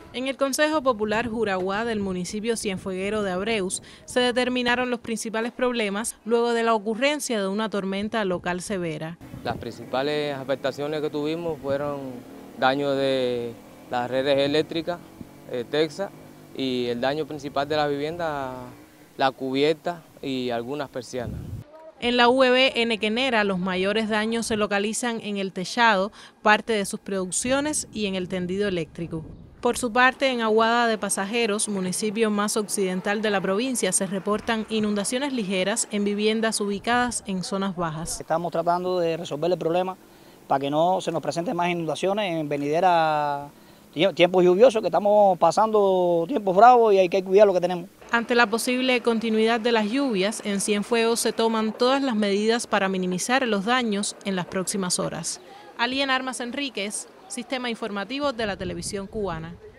En el Consejo Popular Juraguá del municipio Cienfueguero de Abreus se determinaron los principales problemas luego de la ocurrencia de una tormenta local severa. Las principales afectaciones que tuvimos fueron daño de las redes eléctricas, Texas, y el daño principal de la vivienda, la cubierta y algunas persianas. En la UEB Enequenera, los mayores daños se localizan en el techado, parte de sus producciones y en el tendido eléctrico. Por su parte, en Aguada de Pasajeros, municipio más occidental de la provincia, se reportan inundaciones ligeras en viviendas ubicadas en zonas bajas. Estamos tratando de resolver el problema para que no se nos presenten más inundaciones en venidera tiempos lluviosos, que estamos pasando tiempos bravos y hay que cuidar lo que tenemos. Ante la posible continuidad de las lluvias, en Cienfuegos se toman todas las medidas para minimizar los daños en las próximas horas. Alien Armas Enríquez, Sistema Informativo de la Televisión Cubana.